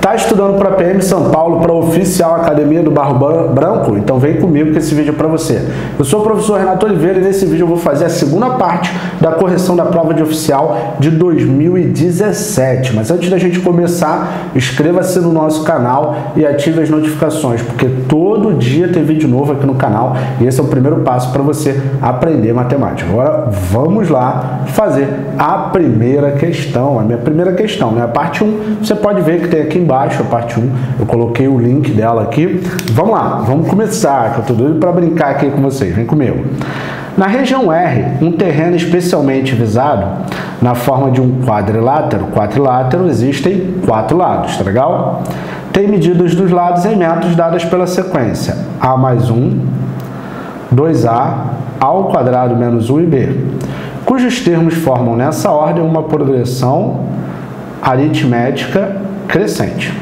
Tá estudando para PM São Paulo, para Oficial Academia do Barro Branco? Então vem comigo que esse vídeo é para você. Eu sou o professor Renato Oliveira e nesse vídeo eu vou fazer a segunda parte da correção da prova de oficial de 2017. Mas antes da gente começar, inscreva-se no nosso canal e ative as notificações, porque todo dia tem vídeo novo aqui no canal e esse é o primeiro passo para você aprender matemática. Agora vamos lá fazer a primeira questão, a minha primeira questão, né? A parte 1, você pode ver que tem aqui embaixo a parte 1, eu coloquei o link dela aqui. Vamos lá, vamos começar, que eu tô doido para brincar aqui com vocês, vem comigo. Na região R, um terreno especialmente visado, na forma de um quadrilátero, existem 4 lados, tá legal? Tem medidas dos lados em metros dadas pela sequência A mais 1, 2A, A ao quadrado menos 1 e B, cujos termos formam nessa ordem uma progressão aritmética crescente.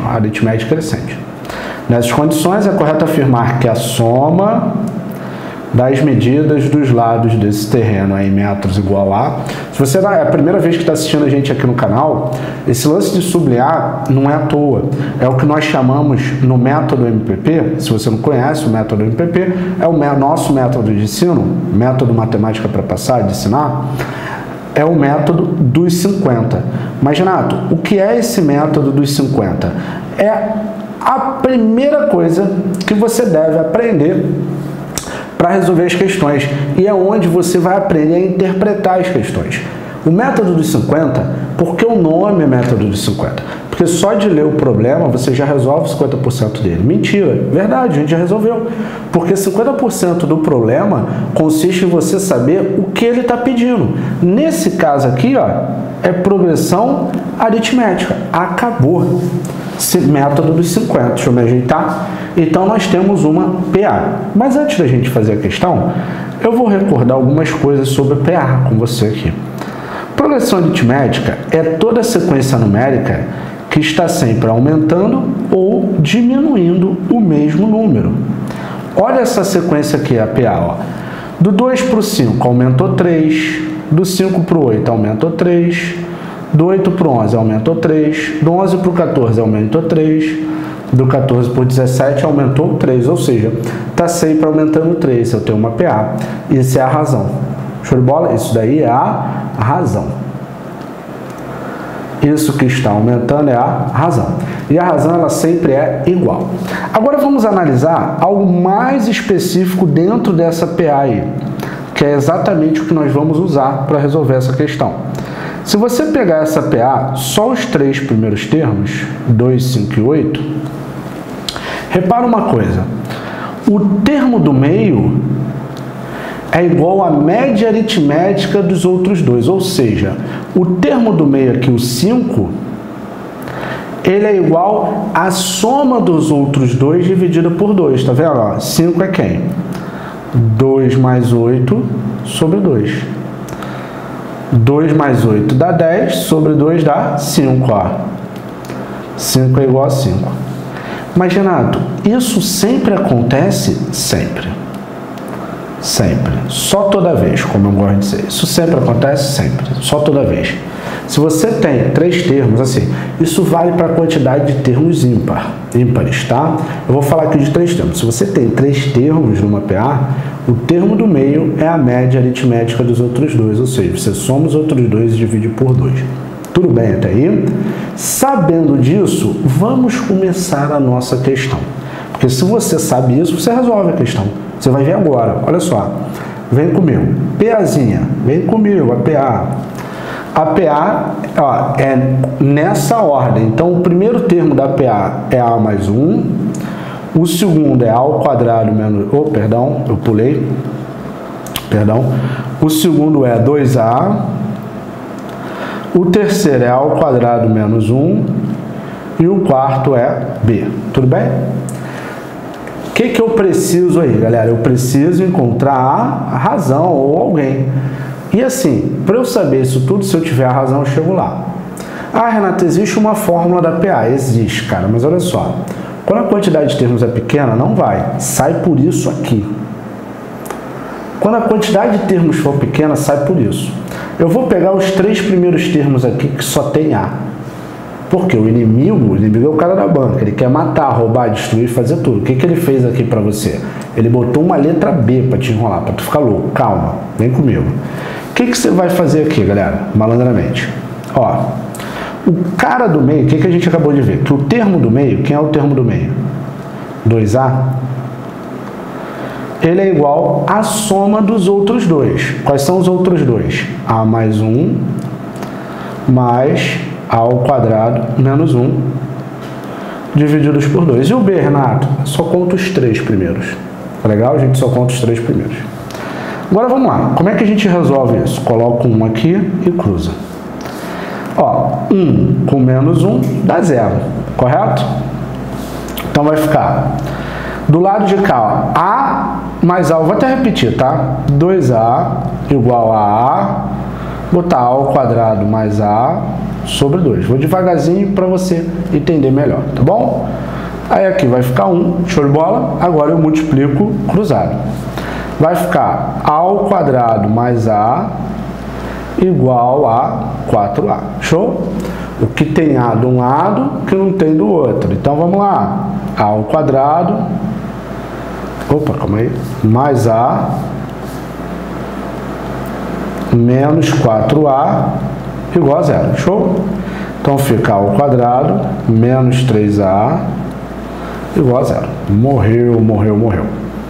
Nessas condições, é correto afirmar que a soma das medidas dos lados desse terreno em metros igual a... Se você é a primeira vez que está assistindo a gente aqui no canal, esse lance de sublinhar não é à toa. É o que nós chamamos no método MPP, se você não conhece o método MPP, é o nosso método de ensino, método matemática para passar, de ensinar, é o método dos 50. Mas, Renato, o que é esse método dos 50? É a primeira coisa que você deve aprender para resolver as questões e é onde você vai aprender a interpretar as questões. O método dos 50, por que o nome é método dos 50? Porque só de ler o problema você já resolve 50% dele. Mentira, verdade, a gente já resolveu. Porque 50% do problema consiste em você saber o que ele está pedindo. Nesse caso aqui, ó, é progressão aritmética. Acabou. Esse método dos 50. Deixa eu me ajeitar. Então nós temos uma PA. Mas antes da gente fazer a questão, eu vou recordar algumas coisas sobre PA com você aqui. Progressão aritmética é toda sequência numérica que está sempre aumentando ou diminuindo o mesmo número. Olha essa sequência aqui, a PA. Ó. Do 2 para o 5 aumentou 3, do 5 para o 8 aumentou 3, do 8 para o 11 aumentou 3, do 11 para o 14 aumentou 3, do 14 para o 17 aumentou 3, ou seja, está sempre aumentando 3, eu tenho uma PA. Isso é a razão. Show de bola? Isso daí é a razão. Isso que está aumentando é a razão. E a razão, ela sempre é igual. Agora vamos analisar algo mais específico dentro dessa PA aí, que é exatamente o que nós vamos usar para resolver essa questão. Se você pegar essa PA, só os 3 primeiros termos, 2, 5 e 8, repara uma coisa. O termo do meio é igual à média aritmética dos outros dois, ou seja, o termo do meio aqui, o 5, ele é igual à soma dos outros dois dividido por 2, tá vendo? Ó, 5 é quem? 2 mais 8 sobre 2. 2 mais 8 dá 10, sobre 2 dá 5, ó. 5 é igual a 5. Mas, Renato, isso sempre acontece? Sempre. Sempre. Só toda vez, como eu gosto de dizer. Isso sempre acontece? Sempre. Só toda vez. Se você tem 3 termos, assim, isso vale para a quantidade de termos ímpares, tá? Eu vou falar aqui de 3 termos. Se você tem 3 termos numa PA, o termo do meio é a média aritmética dos outros dois, ou seja, você soma os outros dois e divide por 2. Tudo bem até aí? Sabendo disso, vamos começar a nossa questão. Porque se você sabe isso, você resolve a questão. Você vai ver agora, olha só. Vem comigo. PAzinha, vem comigo, a PA. A PA, ó, é nessa ordem. Então, o primeiro termo da PA é A mais 1. O segundo é A ao quadrado menos... Oh, perdão, eu pulei. Perdão. O segundo é 2A. O terceiro é A ao quadrado menos 1. E o quarto é B. Tudo bem? O que eu preciso aí, galera? Eu preciso encontrar a razão ou alguém. E assim, para eu saber isso tudo, se eu tiver a razão, eu chego lá. Ah, Renato, existe uma fórmula da PA. Existe, cara, mas olha só. Quando a quantidade de termos é pequena, não vai. Sai por isso aqui. Quando a quantidade de termos for pequena, sai por isso. Eu vou pegar os 3 primeiros termos aqui, que só tem A. Porque o inimigo é o cara da banca, ele quer matar, roubar, destruir, fazer tudo. O que ele fez aqui para você? Ele botou uma letra B para te enrolar, para tu ficar louco. Calma, vem comigo. O que você vai fazer aqui, galera? Malandramente. Ó, o cara do meio, o que a gente acabou de ver? Que o termo do meio, quem é o termo do meio? 2A. Ele é igual à soma dos outros dois. Quais são os outros dois? A mais 1 mais A ao quadrado menos 1 divididos por 2. E o B, Renato? Só conta os 3 primeiros. Tá legal? A gente só conta os 3 primeiros. Agora vamos lá. Como é que a gente resolve isso? Coloca 1 aqui e cruza. Ó, 1 com menos 1 dá 0. Correto? Então vai ficar do lado de cá, ó, A mais A. Eu vou até repetir, tá? 2A igual a A, botar A ao quadrado mais A sobre 2. Vou devagarzinho para você entender melhor, tá bom? Aí aqui vai ficar 1, show de bola. Agora eu multiplico cruzado. Vai ficar A ao quadrado mais A igual a 4A. Show? O que tem A de um lado, que não tem do outro. Então vamos lá. A ao quadrado, opa, calma aí, mais A menos 4A igual a 0. Show? Então fica A ao quadrado menos 3A igual a 0. Morreu, morreu, morreu.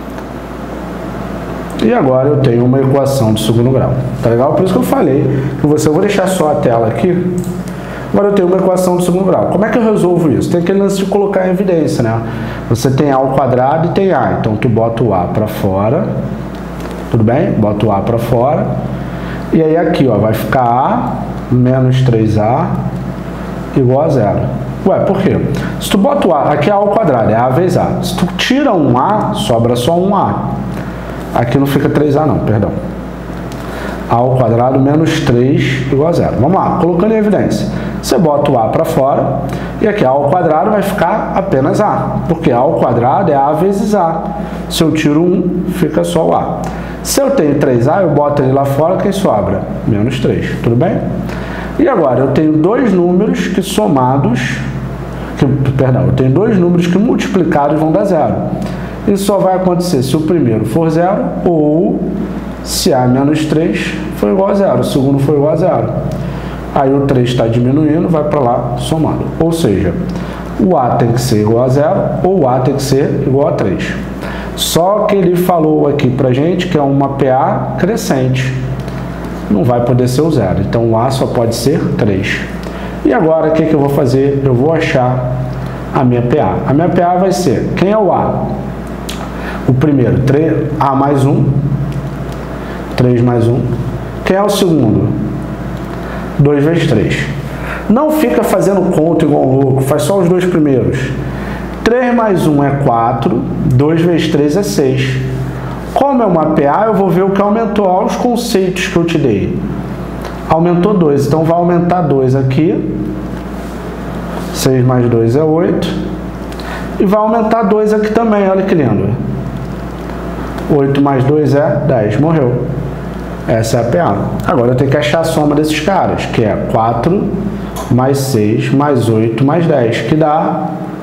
E agora eu tenho uma equação de segundo grau. Tá legal? Por isso que eu falei que eu vou deixar só a tela aqui. Agora eu tenho uma equação de segundo grau. Como é que eu resolvo isso? Tem aquele lance de colocar em evidência, né? Você tem A ao quadrado e tem A. Então tu bota o A para fora. Tudo bem? Bota o A para fora. E aí aqui, ó, vai ficar A menos 3A igual a 0. Ué, por quê? Se tu bota o A, aqui é A ao quadrado, é A vezes A. Se tu tira um A, sobra só um A. Aqui não fica 3A não, perdão. A ao quadrado menos 3 igual a 0. Vamos lá, colocando em evidência. Você bota o A para fora e aqui A ao quadrado vai ficar apenas A. Porque A ao quadrado é A vezes A. Se eu tiro 1, fica só o A. Se eu tenho 3A, eu boto ele lá fora, quem sobra? Menos 3, tudo bem? E agora, eu tenho dois números que somados... eu tenho dois números que multiplicados vão dar 0. Isso só vai acontecer se o primeiro for 0 ou se A menos 3 for igual a 0, o segundo for igual a 0. Aí o 3 está diminuindo, vai para lá somando. Ou seja, o A tem que ser igual a 0 ou o A tem que ser igual a 3. Só que ele falou aqui para gente que é uma PA crescente. Não vai poder ser o 0. Então o A só pode ser 3. E agora o que eu vou fazer? Eu vou achar a minha PA. A minha PA vai ser, quem é o A? O primeiro, 3, A mais 1. 3 mais 1. Quem é o segundo? 2 vezes 3. Não fica fazendo conta igual um louco, faz só os dois primeiros. 3 mais 1 é 4, 2 vezes 3 é 6. Como é uma PA, eu vou ver o que aumentou. Olha os conceitos que eu te dei. Aumentou 2, então vai aumentar 2 aqui. 6 mais 2 é 8. E vai aumentar 2 aqui também, olha que lindo. 8 mais 2 é 10, morreu. Essa é a PA. Agora eu tenho que achar a soma desses caras, que é 4 mais 6 mais 8 mais 10, que dá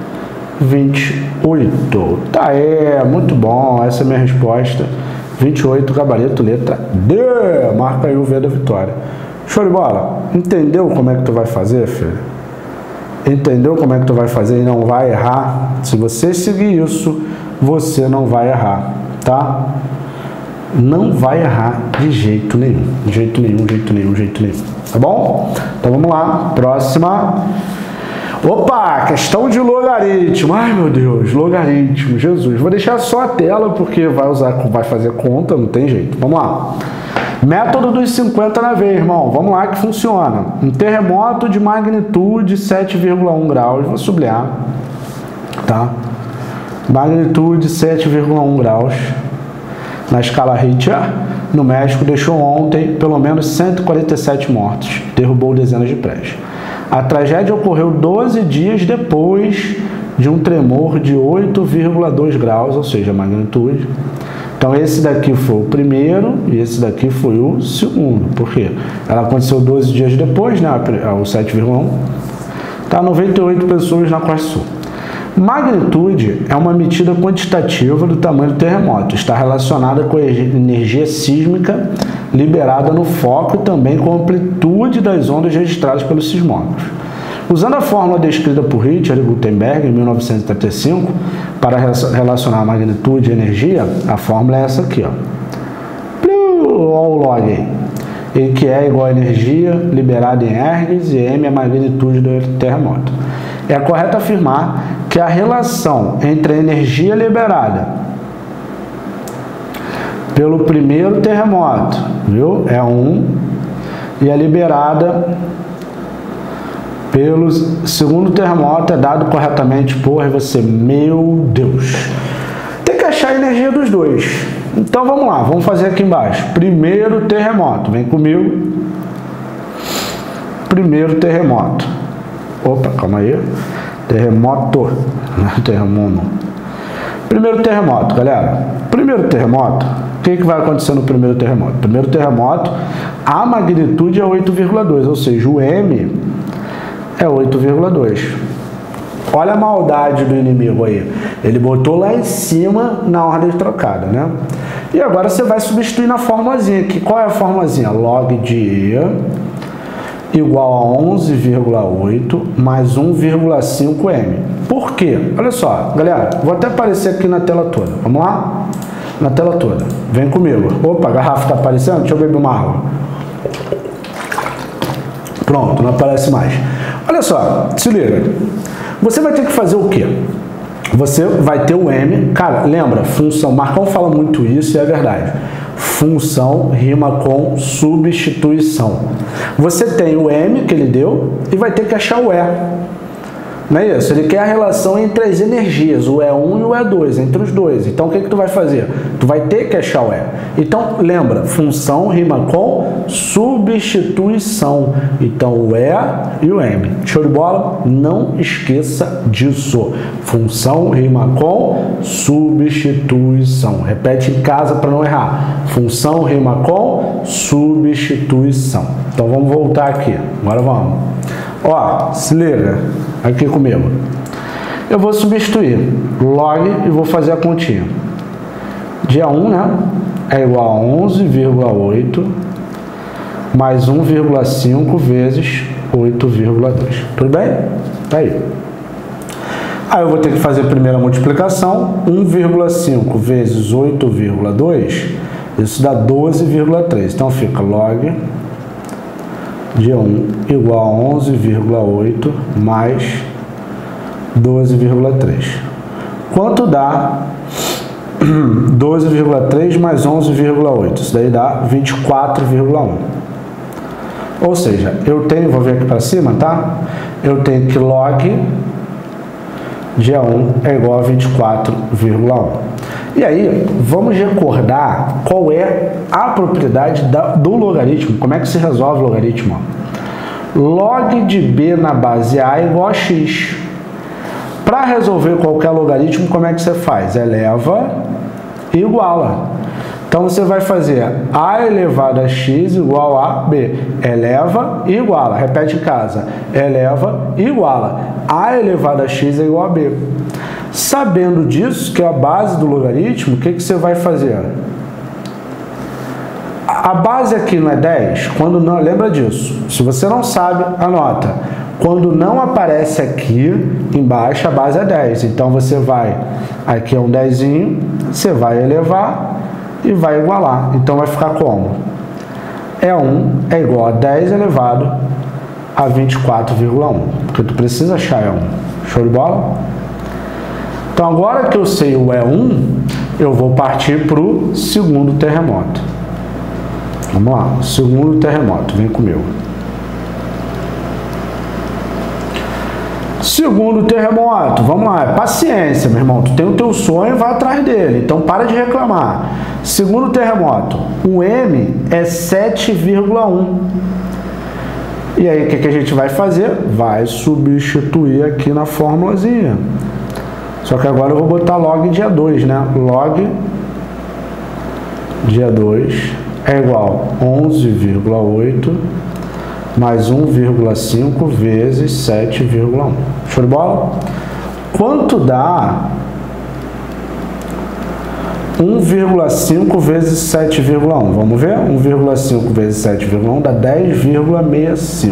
28. Tá, muito bom, essa é a minha resposta. 28, gabarito, letra D. Marca aí o V da vitória. Show de bola? Entendeu como é que tu vai fazer, filho? Entendeu como é que tu vai fazer e não vai errar? Se você seguir isso, você não vai errar, tá? Não vai errar de jeito nenhum. De jeito nenhum, jeito nenhum, jeito nenhum. Tá bom? Então vamos lá. Próxima. Opa, questão de logaritmo. Ai, meu Deus, logaritmo, Jesus. Vou deixar só a tela porque vai fazer conta, não tem jeito. Vamos lá. Método dos 50 na V, irmão. Vamos lá que funciona. Um terremoto de magnitude 7,1 graus. Vou sublinhar. Tá? Magnitude 7,1 graus. Na escala Richter, no México, deixou ontem pelo menos 147 mortos. Derrubou dezenas de prédios. A tragédia ocorreu 12 dias depois de um tremor de 8,2 graus, ou seja, magnitude. Então esse daqui foi o primeiro e esse daqui foi o segundo. Por quê? Ela aconteceu 12 dias depois, né, o 7,1. Tá? 98 pessoas na Costa Sul. Magnitude é uma medida quantitativa do tamanho do terremoto. Está relacionada com a energia sísmica liberada no foco e também com a amplitude das ondas registradas pelos sismógrafos. Usando a fórmula descrita por Richter e Gutenberg em 1935 para relacionar a magnitude e a energia, a fórmula é essa aqui, ó. Olha o log aí. E que é igual a energia liberada em ergs e m é a magnitude do terremoto. É correto afirmar que a relação entre a energia liberada pelo primeiro terremoto, viu? É 1, e a liberada pelo segundo terremoto é dado corretamente por, aí você, meu Deus, tem que achar a energia dos dois. Então vamos lá, vamos fazer aqui embaixo. Primeiro terremoto, vem comigo. Primeiro terremoto. Opa, calma aí. Terremoto, não é terremoto. Primeiro terremoto, galera. Primeiro terremoto, o que vai acontecer no primeiro terremoto? Primeiro terremoto, a magnitude é 8,2, ou seja, o M é 8,2. Olha a maldade do inimigo aí. Ele botou lá em cima na ordem trocada, né? E agora você vai substituir na formulazinha aqui. Qual é a formulazinha? Log de E igual a 11,8 mais 1,5M. Por quê? Olha só, galera, vou até aparecer aqui na tela toda. Vamos lá? Na tela toda. Vem comigo. Opa, a garrafa está aparecendo? Deixa eu beber uma água. Pronto, não aparece mais. Olha só, se liga. Você vai ter que fazer o quê? Você vai ter o M, cara, lembra, função, Marcão fala muito isso e é verdade. Função rima com substituição. Você tem o M que ele deu e vai ter que achar o E. Não é isso? Ele quer a relação entre as energias, o E1 e o E2, entre os dois. Então, o que tu vai fazer? Tu vai ter que achar o E. Então, lembra, função rima com substituição. Então, o E e o M. Show de bola? Não esqueça disso. Função rima com substituição. Repete em casa para não errar. Função rima com substituição. Então, vamos voltar aqui. Agora vamos. Ó, se liga aqui comigo. Eu vou substituir log e vou fazer a continha. Dia 1, né? É igual a 11,8 mais 1,5 vezes 8,2. Tudo bem? Tá aí. Aí eu vou ter que fazer a primeira multiplicação. 1,5 vezes 8,2, isso dá 12,3. Então fica log dia 1 igual a 11,8 mais 12,3. Quanto dá 12,3 mais 11,8? Isso daí dá 24,1. Ou seja, eu tenho, vou vir aqui para cima, tá? Eu tenho que log dia 1 é igual a 24,1. E aí, vamos recordar qual é a propriedade do logaritmo. Como é que se resolve o logaritmo? Log de B na base A é igual a x. Para resolver qualquer logaritmo, como é que você faz? Eleva e iguala. Então, você vai fazer A elevado a x igual a B. Eleva e iguala. Repete em casa. Eleva e iguala. A elevado a x é igual a B. Sabendo disso, que é a base do logaritmo, o que você vai fazer? A base aqui não é 10? Quando não, lembra disso. Se você não sabe, anota. Quando não aparece aqui embaixo, a base é 10. Então, você vai, aqui é um 10zinho, você vai elevar e vai igualar. Então, vai ficar como? E1 é igual a 10 elevado a 24,1. Porque tu precisa achar E1. Show de bola? Então, agora que eu sei o E1, eu vou partir para o segundo terremoto. Vamos lá, segundo terremoto, vem comigo. Segundo terremoto, vamos lá, paciência, meu irmão. Tu tem o teu sonho e vai atrás dele, então para de reclamar. Segundo terremoto, o M é 7,1. E aí, o que a gente vai fazer? Vai substituir aqui na formulazinha. Só que agora eu vou botar log dia 2, né? Log dia 2 é igual a 11,8 mais 1,5 vezes 7,1. Show de bola? Quanto dá 1,5 vezes 7,1? Vamos ver? 1,5 vezes 7,1 dá 10,65.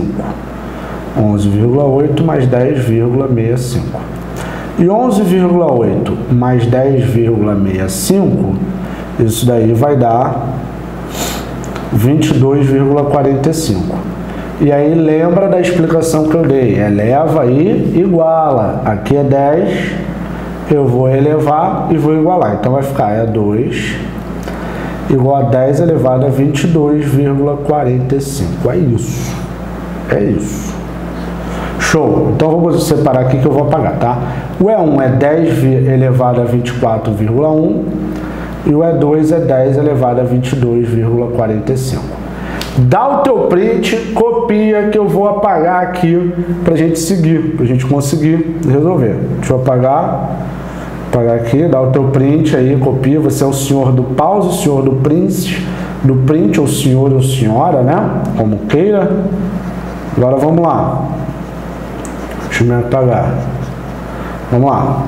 11,8 mais 10,65. E 11,8 mais 10,65, isso daí vai dar 22,45. E aí lembra da explicação que eu dei, eleva e iguala. Aqui é 10, eu vou elevar e vou igualar. Então vai ficar 2 igual a 10 elevado a 22,45. É isso. É isso. Show. Então vamos separar aqui que eu vou apagar, tá? O E1 é 10 elevado a 24,1 e o E2 é 10 elevado a 22,45. Dá o teu print, copia que eu vou apagar aqui pra gente seguir, pra gente conseguir resolver. Deixa eu apagar aqui, dá o teu print aí, copia. Você é o senhor do pause, o senhor do print, ou senhor ou senhora, né? Como queira. Agora vamos lá. Deixa eu me apagar. Vamos lá.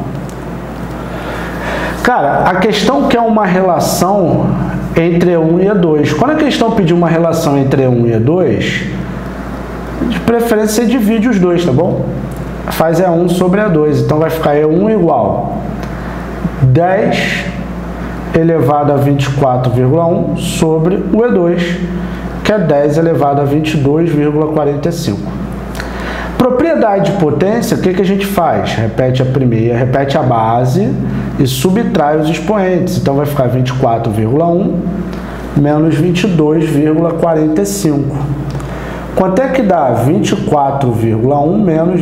Cara, a questão que é uma relação entre E1 e E2. Quando a questão pedir uma relação entre E1 e E2, de preferência você divide os dois, tá bom? Faz E1 sobre E2. Então vai ficar E1 igual 10 elevado a 24,1 sobre o E2, que é 10 elevado a 22,45. Propriedade de potência, o que a gente faz? Repete a primeira, repete a base e subtrai os expoentes. Então vai ficar 24,1 menos 22,45. Quanto é que dá? 24,1 menos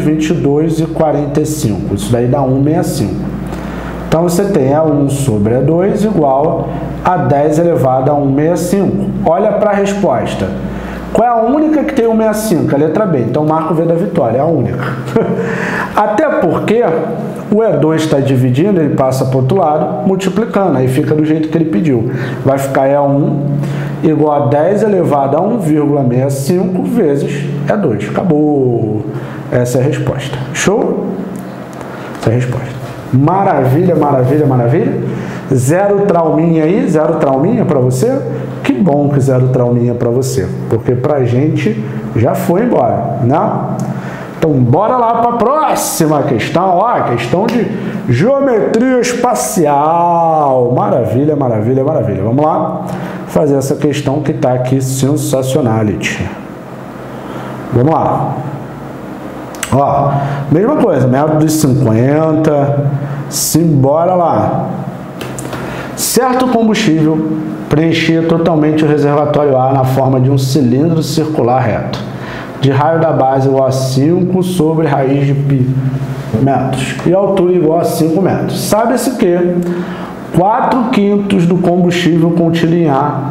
22,45. Isso daí dá 165. Então você tem E1 sobre E2 igual a 10 elevado a 165. Olha para a resposta. Qual é a única que tem 165? A letra B. Então marca o V da vitória, é a única. Até porque o E2 está dividindo, ele passa para o outro lado, multiplicando. Aí fica do jeito que ele pediu. Vai ficar E1 igual a 10 elevado a 1,65 vezes E2. Acabou. Essa é a resposta. Show? Essa é a resposta. Maravilha, maravilha, maravilha. Zero trauminha aí? Zero trauminha para você? Que bom que zero trauminha para você, porque pra gente já foi embora, né? Então bora lá para a próxima questão, ó, questão de geometria espacial. Maravilha, maravilha, maravilha. Vamos lá fazer essa questão que está aqui sensacionality. Vamos lá. Ó, mesma coisa, método de 50, simbora lá. Certo combustível preenchia totalmente o reservatório A na forma de um cilindro circular reto, de raio da base igual a 5 sobre raiz de π metros e altura igual a 5 metros. Sabe-se que 4/5 do combustível contido em A,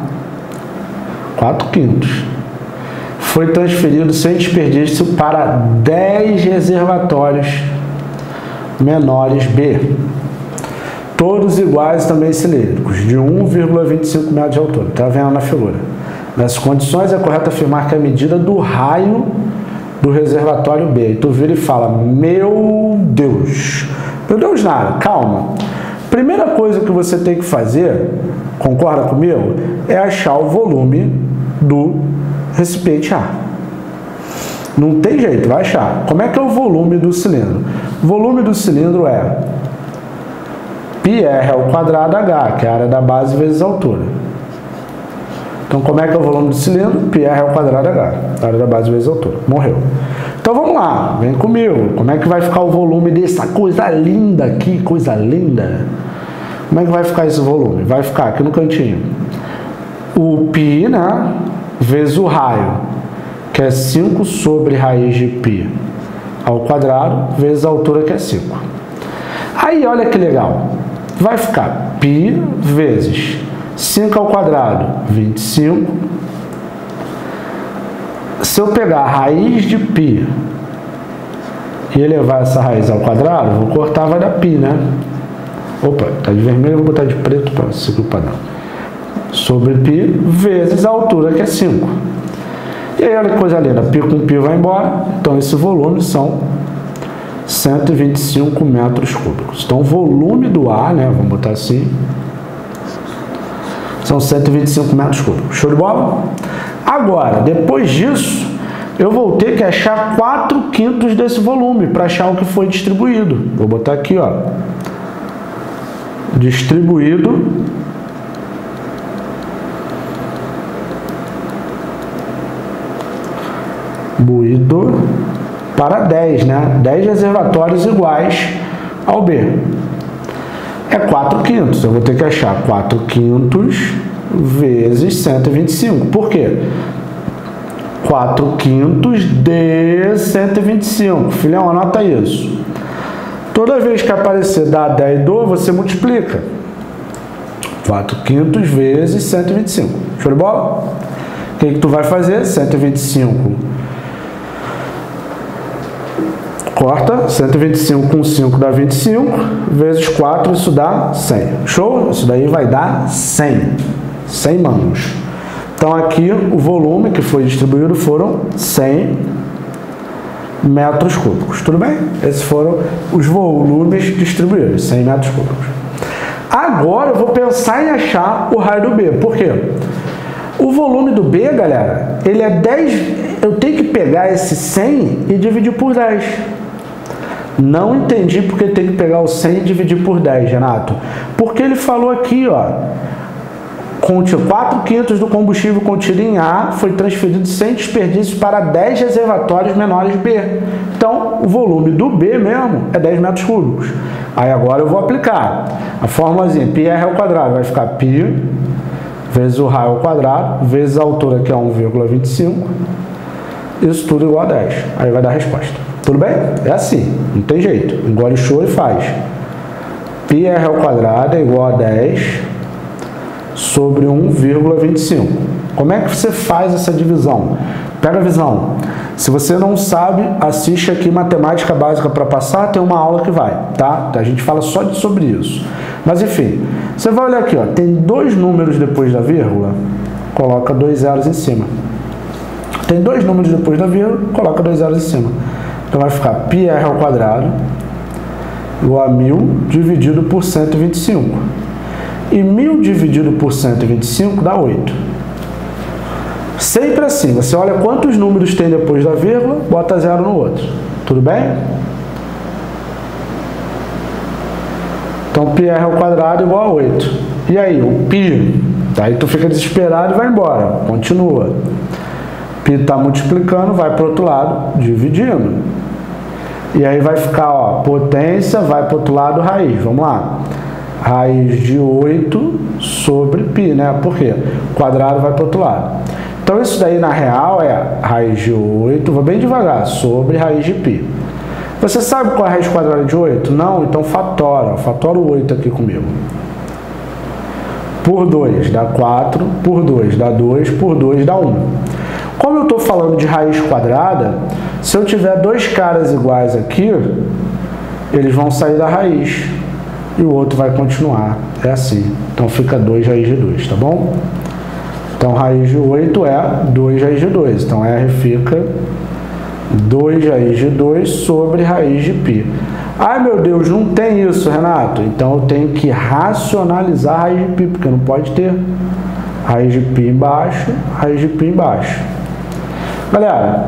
4/5, foi transferido sem desperdício para 10 reservatórios menores B, todos iguais também cilíndricos, de 1,25 metros de altura. Está vendo na figura? Nessas condições, é correto afirmar que a medida do raio do reservatório B. E tu vira e fala, meu Deus nada, calma. Primeira coisa que você tem que fazer, concorda comigo, é achar o volume do recipiente A. Não tem jeito, vai achar. Como é que é o volume do cilindro? O volume do cilindro é πr ao quadrado H, que é a área da base vezes a altura. Então, como é que é o volume do cilindro? πr ao quadrado H, a área da base vezes a altura. Morreu. Então, vamos lá, vem comigo. Como é que vai ficar o volume dessa coisa linda aqui? Coisa linda. Como é que vai ficar esse volume? Vai ficar aqui no cantinho. O π, né, vezes o raio, que é 5 sobre raiz de π ao quadrado, vezes a altura, que é 5. Aí, olha que legal. Vai ficar π vezes 5 ao quadrado, 25. Se eu pegar a raiz de π e elevar essa raiz ao quadrado, vou cortar, vai dar π, né? Opa, tá de vermelho, vou botar de preto para seguir o padrão. Sobre π vezes a altura, que é 5. E aí, olha que coisa linda, π com π vai embora, então esse volume são 125 metros cúbicos. Então, o volume do ar, né, vamos botar assim, são 125 metros cúbicos. Show de bola? Agora, depois disso, eu vou ter que achar 4/5 desse volume para achar o que foi distribuído. Vou botar aqui, ó, distribuído para 10, né? 10 reservatórios iguais ao B. É 4/5. Eu vou ter que achar 4/5 vezes 125. Por quê? 4/5 de 125. Filhão, anota isso. Toda vez que aparecer da 10 do, você multiplica. 4/5 vezes 125. Show de bola? O que tu vai fazer? 125. Corta, 125 com 5 dá 25, vezes 4, isso dá 100. Show? Isso daí vai dar 100. 100 mangos. Então, aqui, o volume que foi distribuído foram 100 metros cúbicos. Tudo bem? Esses foram os volumes distribuídos, 100 metros cúbicos. Agora, eu vou pensar em achar o raio do B. Por quê? O volume do B, galera, ele é 10... Eu tenho que pegar esse 100 e dividir por 10. Não entendi porque tem que pegar o 100 e dividir por 10, Renato. Porque ele falou aqui, ó, 4/5 do combustível contido em A foi transferido sem desperdício para 10 reservatórios menores B. Então, o volume do B mesmo é 10 metros cúbicos. Aí agora eu vou aplicar a formulazinha, πr ao quadrado, vai ficar π vezes o raio ao quadrado, vezes a altura, que é 1,25. Isso tudo igual a 10. Aí vai dar a resposta. Tudo bem? É assim, não tem jeito. Engole o choro e faz. πr ao quadrado é igual a 10 sobre 1,25. Como é que você faz essa divisão? Pega a visão. Se você não sabe, assiste aqui Matemática Básica para passar, tem uma aula que vai, tá? A gente fala só sobre isso. Mas enfim, você vai olhar aqui, ó, tem 2 números depois da vírgula, coloca 2 zeros em cima. Tem 2 números depois da vírgula, coloca 2 zeros em cima. Então vai ficar πr ao quadrado igual a 1000 dividido por 125. E 1000 dividido por 125 dá 8. Sempre assim, você olha quantos números tem depois da vírgula, bota 0 no outro. Tudo bem? Então, πr ao quadrado igual a 8. E aí, o π, aí tu fica desesperado e vai embora. Continua. Π está multiplicando, vai para o outro lado, dividindo. E aí vai ficar, ó, potência, vai para o outro lado, raiz. Vamos lá. Raiz de 8 sobre π, né? Por quê? O quadrado vai para o outro lado. Então, isso daí, na real, é raiz de 8, vou bem devagar, sobre raiz de π. Você sabe qual é a raiz quadrada de 8? Não? Então, fatora. Fatora o 8 aqui comigo. Por 2 dá 4, por 2 dá 2, por 2 dá 1. Como eu estou falando de raiz quadrada, se eu tiver 2 caras iguais aqui, eles vão sair da raiz e o outro vai continuar. É assim. Então, fica 2 raiz de 2, tá bom? Então, raiz de 8 é 2 raiz de 2. Então, R fica 2 raiz de 2 sobre raiz de π. Ai, meu Deus, não tem isso, Renato. Então, eu tenho que racionalizar a raiz de π, porque não pode ter raiz de π embaixo, raiz de π embaixo. Galera,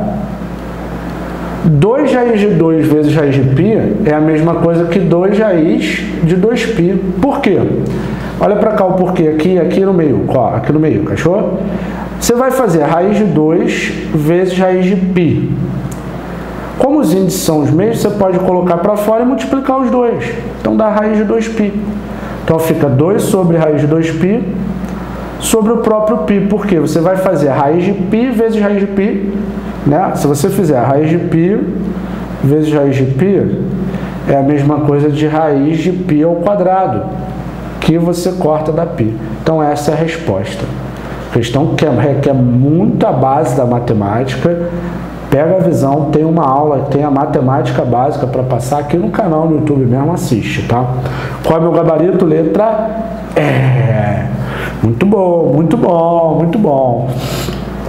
2 raiz de 2 vezes raiz de π é a mesma coisa que 2 raiz de 2π. Por quê? Olha para cá o porquê, aqui no meio, ó, aqui no meio, cachorro? Você vai fazer raiz de 2 vezes raiz de π. Como os índices são os mesmos, você pode colocar para fora e multiplicar os dois. Então dá raiz de 2π. Então fica 2 sobre raiz de 2π sobre o próprio π. Por quê? Você vai fazer raiz de π vezes raiz de π, né? Se você fizer raiz de π vezes raiz de π, é a mesma coisa de raiz de π ao quadrado, que você corta da π. Então essa é a resposta. A questão que requer muita base da matemática. Pega a visão, tem uma aula, tem a matemática básica para passar aqui no canal no YouTube mesmo, assiste, tá? Qual é o meu gabarito? Letra E. Muito bom, muito bom, muito bom.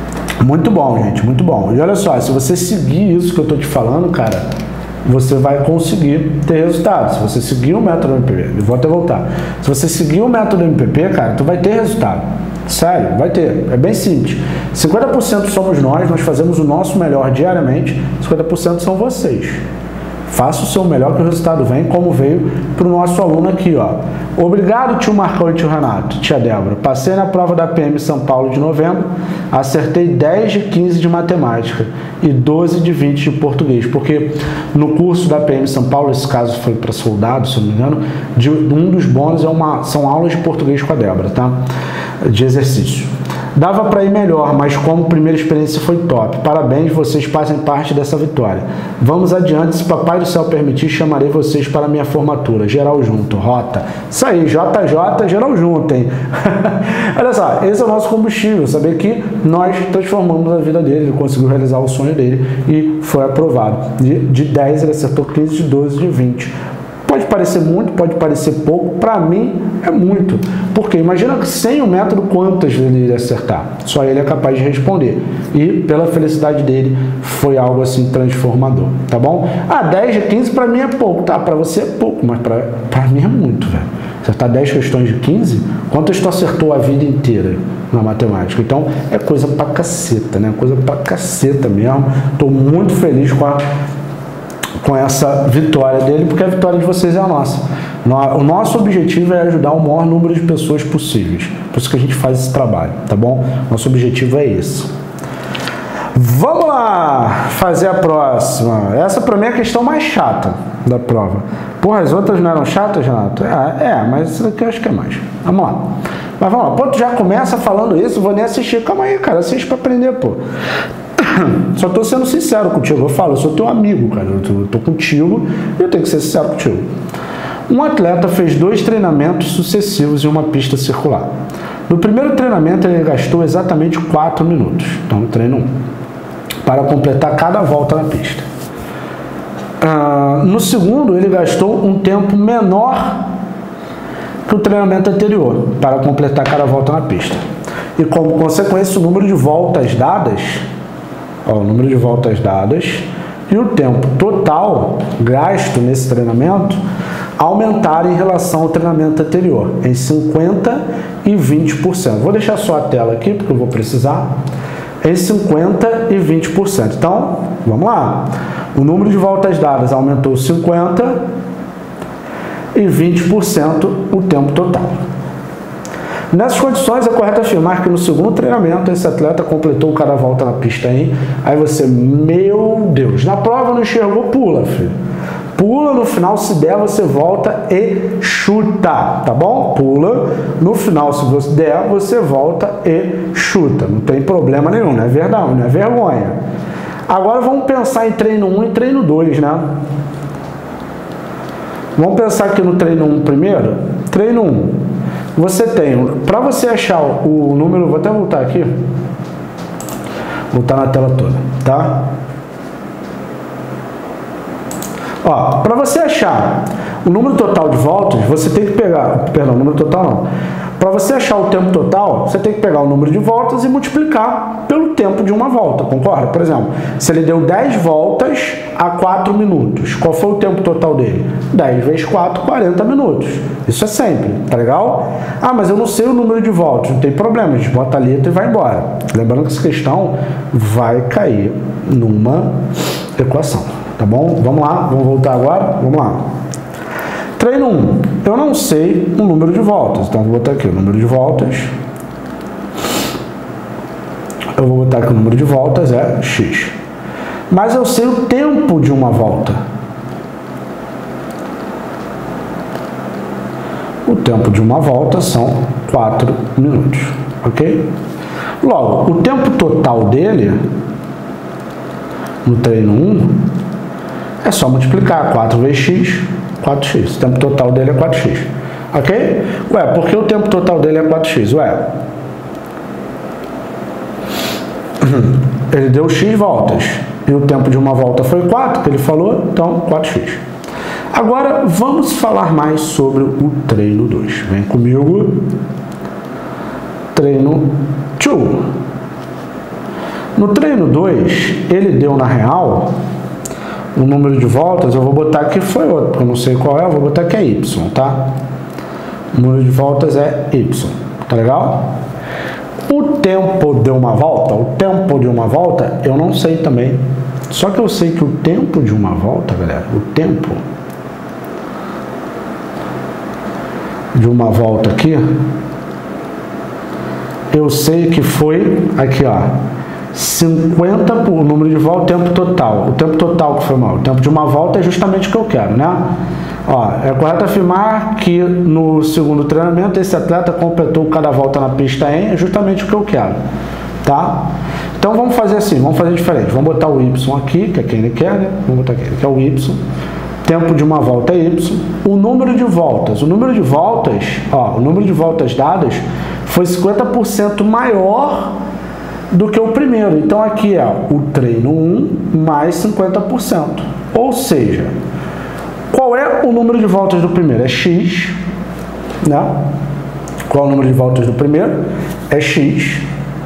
Muito bom, gente, muito bom. E olha só, se você seguir isso que eu tô te falando, cara, você vai conseguir ter resultado. Se você seguir o método MPP, eu vou até voltar. Se você seguir o método MPP, cara, tu vai ter resultado. Sério, vai ter. É bem simples. 50% somos nós fazemos o nosso melhor diariamente, 50% são vocês. Faça o seu melhor que o resultado vem, como veio para o nosso aluno aqui, ó. Obrigado, tio Marcão e tio Renato, tia Débora. Passei na prova da PM São Paulo de novembro, acertei 10 de 15 de matemática e 12 de 20 de português, porque no curso da PM São Paulo, esse caso foi para soldado, se eu não me engano, um dos bônus são aulas de português com a Débora, tá? De exercício. Dava para ir melhor, mas como primeira experiência foi top. Parabéns, vocês fazem parte dessa vitória. Vamos adiante, se papai do céu permitir, chamarei vocês para a minha formatura. Geral junto, rota. Isso aí, JJ, geral junto, hein? Olha só, esse é o nosso combustível, saber que nós transformamos a vida dele, ele conseguiu realizar o sonho dele e foi aprovado. De 10 ele acertou 15, de 12, de 20. Pode parecer muito, pode parecer pouco, para mim é muito. Porque imagina que sem o método quantas ele iria acertar. Só ele é capaz de responder. E pela felicidade dele foi algo assim transformador, tá bom? 10 de 15 para mim é pouco, tá? Para você é pouco, mas para mim é muito, velho. Acertar 10 questões de 15, quantas tu acertou a vida inteira na matemática? Então é coisa pra caceta, né? Coisa pra caceta mesmo. Tô muito feliz com essa vitória dele, porque a vitória de vocês é a nossa. O nosso objetivo é ajudar o maior número de pessoas possíveis. Por isso que a gente faz esse trabalho, tá bom? Nosso objetivo é esse. Vamos lá fazer a próxima. Essa para mim é a questão mais chata da prova. Porra, as outras não eram chatas, Renato? Mas essa daqui eu acho que é mais. Vamos lá. Mas vamos lá. Pô, tu já começa falando isso, vou nem assistir. Calma aí, cara. Assiste para aprender, pô. Só tô sendo sincero contigo. Eu falo, eu sou teu amigo, cara. Eu tô contigo e eu tenho que ser sincero contigo. Um atleta fez 2 treinamentos sucessivos em uma pista circular. No primeiro treinamento, ele gastou exatamente 4 minutos. Então, no treino 1. Para completar cada volta na pista. No segundo, ele gastou um tempo menor que o treinamento anterior para completar cada volta na pista. E como consequência, o número de voltas dadas, o número de voltas dadas e o tempo total gasto nesse treinamento aumentaram em relação ao treinamento anterior, em 50% e 20%. Vou deixar só a tela aqui, porque eu vou precisar. Em 50% e 20%. Então, vamos lá. O número de voltas dadas aumentou 50% e 20% o tempo total. Nessas condições, é correto afirmar que no segundo treinamento, esse atleta completou cada volta na pista em... Aí você, meu Deus, na prova não enxergou, pula, filho. Pula, no final, se der, você volta e chuta, tá bom? Pula, no final, se você der, você volta e chuta. Não tem problema nenhum, não é verdade, não é vergonha. Agora vamos pensar em treino 1 e treino 2, né? Vamos pensar aqui no treino 1 primeiro. Treino 1. Você tem, para você achar o número, vou até voltar aqui. Voltar na tela toda, tá? Ó, para você achar o número total de voltas, você tem que pegar, perdão, o número total não. Para você achar o tempo total, você tem que pegar o número de voltas e multiplicar pelo tempo de uma volta, concorda? Por exemplo, se ele deu 10 voltas a 4 minutos, qual foi o tempo total dele? 10 vezes 4, 40 minutos. Isso é sempre, tá legal? Mas eu não sei o número de voltas, não tem problema, a gente bota a letra e vai embora. Lembrando que essa questão vai cair numa equação, tá bom? Vamos lá, vamos voltar agora? Vamos lá. Treino 1. Eu não sei o número de voltas, então vou botar aqui o número de voltas. Eu vou botar aqui o número de voltas, é x. Mas eu sei o tempo de uma volta. O tempo de uma volta são 4 minutos, ok? Logo, o tempo total dele, no treino 1, é só multiplicar 4 vezes x, 4x. O tempo total dele é 4x. Ok? Ué, por que o tempo total dele é 4x? Ué, ele deu x voltas. E o tempo de uma volta foi 4, que ele falou, então 4x. Agora, vamos falar mais sobre o treino 2. Vem comigo. Treino 2. No treino 2, ele deu na real o número de voltas, eu vou botar aqui foi outro, porque eu não sei qual é, eu vou botar aqui é y, tá? O número de voltas é y, tá legal? O tempo de uma volta, eu não sei também. Só que eu sei que o tempo de uma volta, galera, o tempo de uma volta aqui, eu sei que foi, aqui ó, 50 por número de volta, tempo total. O tempo total que foi mal. O tempo de uma volta é justamente o que eu quero, né? Ó, é correto afirmar que no segundo treinamento esse atleta completou cada volta na pista em, é justamente o que eu quero, tá? Então vamos fazer assim, vamos fazer diferente. Vamos botar o y aqui, que é quem ele quer, né? Vamos botar aqui, que é o y. Tempo de uma volta é y. O número de voltas, ó, o número de voltas dadas foi 50% maior do que o primeiro. Então aqui é o treino 1 mais 50%. Ou seja, qual é o número de voltas do primeiro? É x, né? Qual é o número de voltas do primeiro? É x.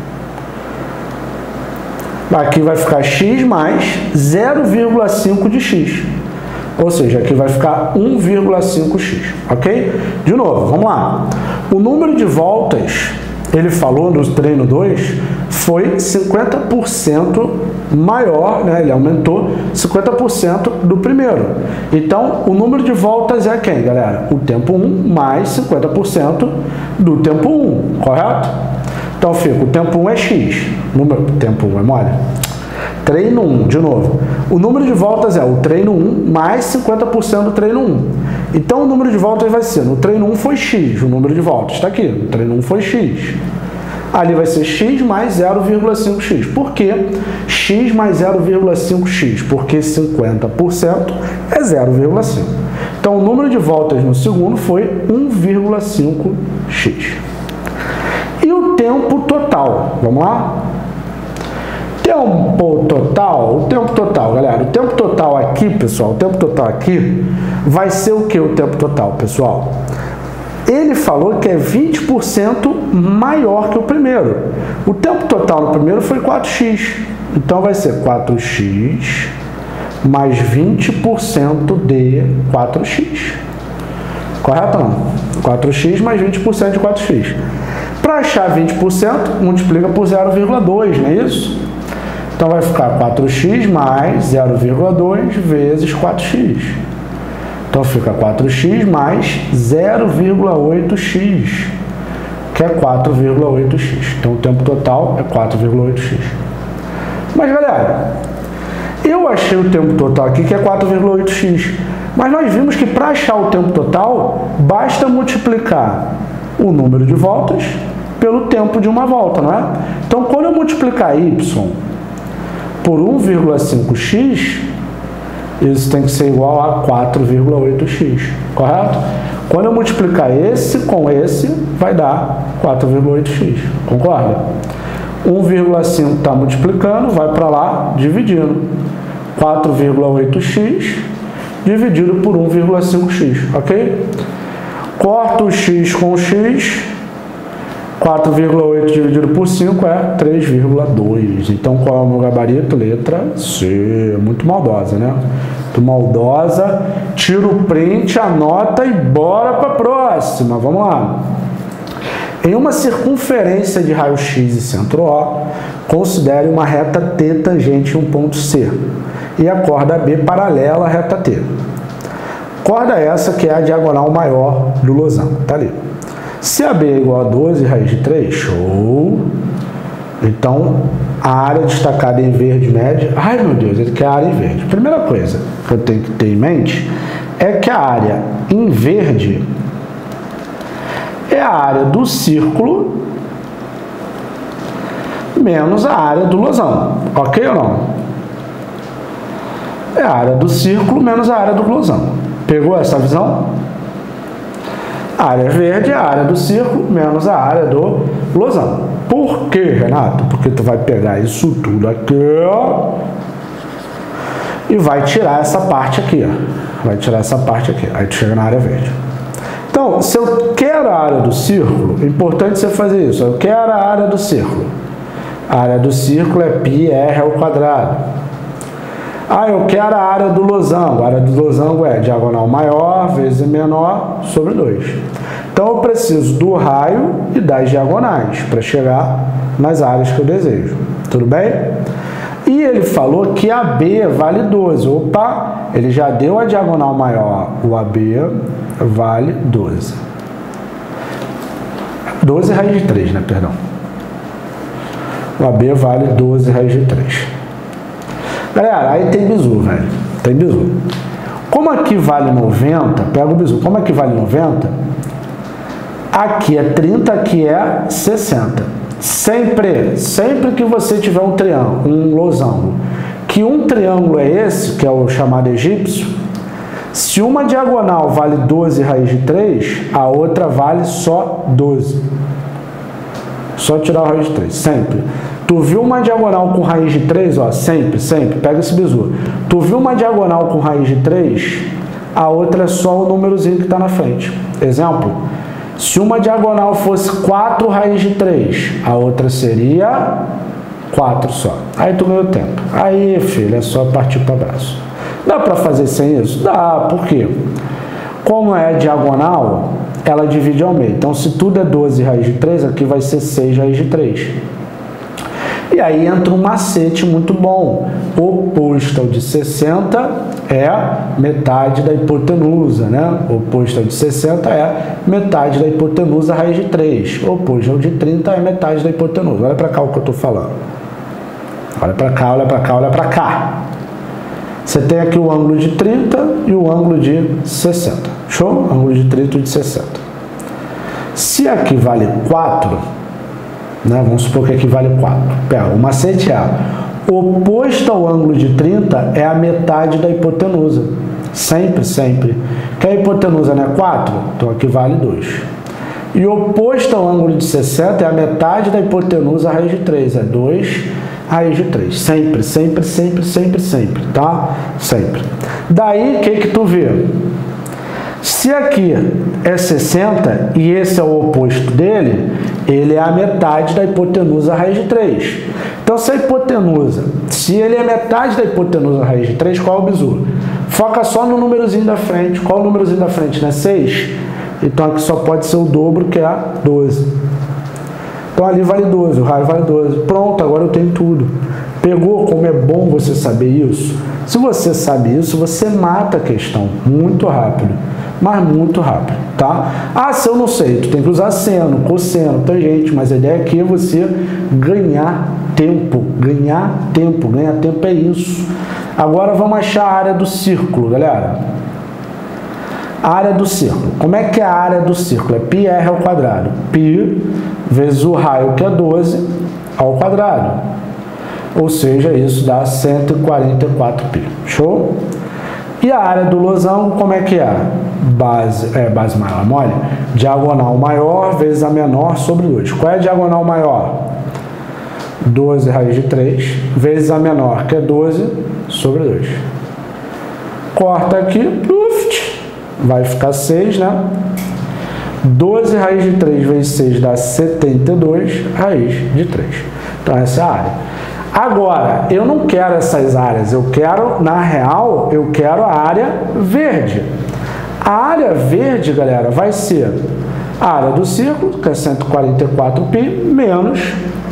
Aqui vai ficar x mais 0,5 de x. Ou seja, aqui vai ficar 1,5x, ok? De novo, vamos lá. O número de voltas, ele falou no treino 2, foi 50% maior, né? Ele aumentou 50% do primeiro. Então, o número de voltas é quem, galera? O tempo 1 mais 50% do tempo 1, correto? Então, fica, o tempo 1 é x. Tempo 1 é mole? Treino 1, de novo. O número de voltas é o treino 1 mais 50% do treino 1. Então, o número de voltas vai ser, no treino 1 foi x, o número de voltas está aqui, no treino 1 foi x. Ali vai ser x mais 0,5x. Por que x mais 0,5x? Porque 50% é 0,5. Então, o número de voltas no segundo foi 1,5x. E o tempo total? Vamos lá? O tempo total, galera. O tempo total aqui, pessoal, o tempo total aqui vai ser o que o tempo total, pessoal? Ele falou que é 20% maior que o primeiro. O tempo total no primeiro foi 4x. Então vai ser 4x mais 20% de 4x. Correto ou não? 4x mais 20% de 4x. Para achar 20%, multiplica por 0,2, não é isso? Então vai ficar 4x mais 0,2 vezes 4x. Então fica 4x mais 0,8x, que é 4,8x. Então o tempo total é 4,8x. Mas galera, eu achei o tempo total aqui que é 4,8x. Mas nós vimos que para achar o tempo total, basta multiplicar o número de voltas pelo tempo de uma volta, não é? Então quando eu multiplicar y por 1,5x, isso tem que ser igual a 4,8x, correto? Quando eu multiplicar esse com esse, vai dar 4,8x, concorda? 1,5 está multiplicando, vai para lá, dividindo. 4,8x dividido por 1,5x, ok? Corta o x com o x, 4,8 dividido por 5 é 3,2. Então, qual é o meu gabarito? Letra C. Muito maldosa, né? Muito maldosa. Tira o print, anota e bora para a próxima. Vamos lá. Em uma circunferência de raio-x e centro O, considere uma reta T tangente um ponto C e a corda B paralela à reta T. Corda essa que é a diagonal maior do losango. Tá ali. Se AB é igual a 12 raiz de 3, show! Então, a área destacada em verde média... Ai, meu Deus, ele quer a área em verde. Primeira coisa que eu tenho que ter em mente é que a área em verde é a área do círculo menos a área do losango. Ok ou não? É a área do círculo menos a área do losango. Pegou essa visão? A área verde é a área do círculo menos a área do losango. Por quê, Renato? Porque tu vai pegar isso tudo aqui, ó, e vai tirar essa parte aqui, ó. Vai tirar essa parte aqui. Aí tu chega na área verde. Então, se eu quero a área do círculo, é importante você fazer isso. Eu quero a área do círculo. A área do círculo é πr ao quadrado. Ah, eu quero a área do losango. A área do losango é diagonal maior vezes menor sobre 2. Então, eu preciso do raio e das diagonais para chegar nas áreas que eu desejo. Tudo bem? E ele falou que AB vale 12. Opa, ele já deu a diagonal maior. O AB vale 12. 12 raiz de 3, né? Perdão. O AB vale 12 raiz de 3. Galera, aí tem bizu, velho. Tem bizu. Como aqui vale 90, pega o bizu. Como aqui vale 90, aqui é 30, aqui é 60. Sempre que você tiver um triângulo, um losango, que um triângulo é esse, que é o chamado egípcio, se uma diagonal vale 12 raiz de 3, a outra vale só 12. Só tirar a raiz de 3, sempre. Tu viu uma diagonal com raiz de 3, ó, sempre, pega esse bizu. Tu viu uma diagonal com raiz de 3, a outra é só o númerozinho que está na frente. Exemplo, se uma diagonal fosse 4 raiz de 3, a outra seria 4 só. Aí tu ganhou tempo. Aí, filho, é só partir para o abraço. Dá para fazer sem isso? Dá, por quê? Como é diagonal, ela divide ao meio. Então, se tudo é 12 raiz de 3, aqui vai ser 6 raiz de 3. E aí entra um macete muito bom. Oposto ao de 60 é metade da hipotenusa, né? Oposto ao de 60 é metade da hipotenusa raiz de 3. Oposto ao de 30 é metade da hipotenusa. Olha para cá o que eu estou falando. Olha para cá, olha para cá, olha para cá. Você tem aqui o ângulo de 30 e o ângulo de 60. Show? Ângulo de 30 e de 60. Se aqui vale 4, né? Vamos supor que aqui vale 4. Pega, o macete é oposto ao ângulo de 30 é a metade da hipotenusa. Sempre. Que a hipotenusa não é 4? Então aqui vale 2. E oposto ao ângulo de 60 é a metade da hipotenusa raiz de 3. É 2 raiz de 3. Sempre, tá? Sempre. Daí, o que tu vê? Se aqui é 60 e esse é o oposto dele, ele é a metade da hipotenusa raiz de 3. Então, se a hipotenusa, se ele é metade da hipotenusa raiz de 3, qual é o bizu? Foca só no númerozinho da frente. Qual é o númerozinho da frente, né? 6. Então, aqui só pode ser o dobro, que é 12. Então, ali vale 12, o raio vale 12. Pronto, agora eu tenho tudo. Pegou como é bom você saber isso? Se você sabe isso, você mata a questão muito rápido. Mas muito rápido, tá? Ah, se eu não sei, tu tem que usar seno, cosseno, tangente, mas a ideia aqui é você ganhar tempo. Ganhar tempo é isso. Agora vamos achar a área do círculo, galera. A área do círculo. Como é que é a área do círculo? É πr ao quadrado. Π vezes o raio, que é 12, ao quadrado. Ou seja, isso dá 144π. Show? E a área do losango, como é que é? Base maior, mole? Diagonal maior vezes a menor sobre 2. Qual é a diagonal maior? 12 raiz de 3 vezes a menor, que é 12 sobre 2. Corta aqui, vai ficar 6, né? 12 raiz de 3 vezes 6 dá 72 raiz de 3. Então, essa é a área. Agora, eu não quero essas áreas, eu quero, na real, eu quero a área verde. A área verde, galera, vai ser a área do círculo, que é 144π, menos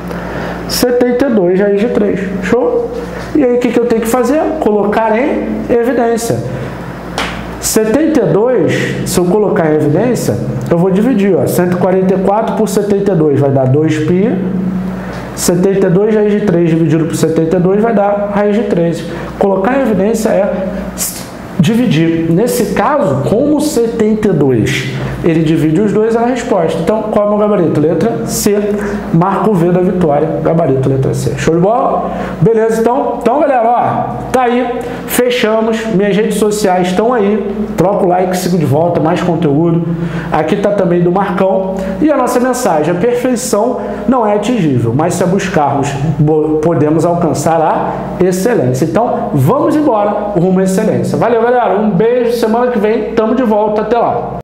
72 raiz de 3. Show? E aí, o que eu tenho que fazer? Colocar em evidência. 72, se eu colocar em evidência, eu vou dividir, ó, 144 por 72 vai dar 2π. 72 raiz de 3 dividido por 72 vai dar raiz de 13. Colocar em evidência é dividir. Nesse caso, como 72 ele divide os dois, é a resposta. Então, qual é o meu gabarito? Letra C. Marco V da vitória. Gabarito, letra C. Show de bola? Beleza, então galera, ó, tá aí. Fechamos. Minhas redes sociais estão aí. Troca o like, sigo de volta, mais conteúdo. Aqui tá também do Marcão. E a nossa mensagem: a perfeição não é atingível, mas se a buscarmos, podemos alcançar a excelência. Então, vamos embora rumo à excelência. Valeu, galera. Um beijo. Semana que vem, tamo de volta. Até lá.